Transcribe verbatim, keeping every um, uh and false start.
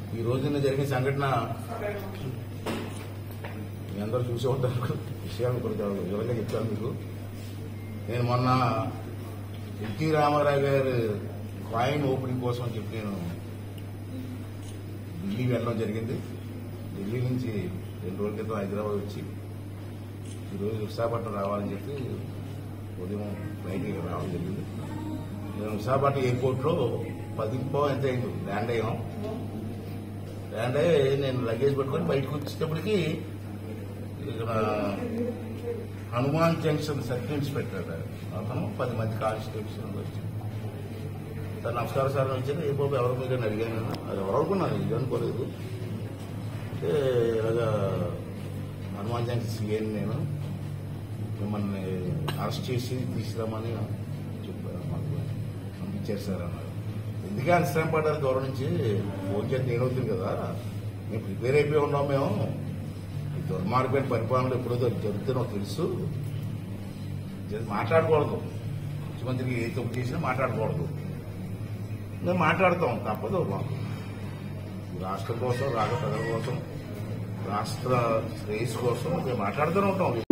ఈ రోజున జరిగిన సంఘటన మీ అందరూ చూసే ఉంటారు. విషయాలు కొంచెం వివరంగా చెప్తాను మీకు. నేను మొన్న ఎన్టీ రామారావు గారు కాయిన్ ఓపెనింగ్ కోసం అని చెప్పి నేను ఢిల్లీ వెళ్ళడం జరిగింది. ఢిల్లీ నుంచి రెండు రోజుల క్రితం హైదరాబాద్ వచ్చి ఈరోజు విశాఖపట్నం రావాలని చెప్పి ఉదయం బయటికి రావడం జరిగింది. నేను విశాఖపట్నం ఎయిర్పోర్ట్లో పదింపో ఎంత అయింది ల్యాండ్ అయ్యాం. ల్యాండ్ అయ్యి నేను లగేజ్ పెట్టుకొని బయటకు వచ్చేటప్పటికి ఇక్కడ హనుమాన్ జంక్షన్ సర్కిల్ ఇన్స్పెక్టర్ అతను పది మంది కానిస్టేబుల్స్ వచ్చి సార్ నమస్కారం సార్ వచ్చారు. ఏ బాబు ఎవరి మీద అడిగాను. అది ఎవరు అనుకున్నాను, ఇది అనుకోలేదు. అంటే ఇలాగా హనుమాన్ జంక్షన్ సీఎని నేను మిమ్మల్ని అరెస్ట్ చేసి తీసుకురామని చెప్పారు. మాకు పంపించారు సార్ అన్నారు. ఎందుకే అంత శ్రమ పడ్డారు దూరం నుంచి ఫోన్ చేస్తే ఏమవుతుంది కదా, మేము ప్రిపేర్ అయిపోయి ఉన్నాం. మేము ఈ దుర్మార్గమైన పరిపాలనలు ఎప్పుడో జరుగుతుందో తెలుసు. మాట్లాడకూడదు, ముఖ్యమంత్రికి ఏ తప్పు చేసినా మాట్లాడకూడదు. మేము మాట్లాడతాం, తప్పదు. మాకు రాష్ట్రం కోసం, రాష్ట్ర ప్రజల కోసం, రాష్ట్ర శ్రేయస్సు కోసం మేము మాట్లాడుతూనే ఉంటాం.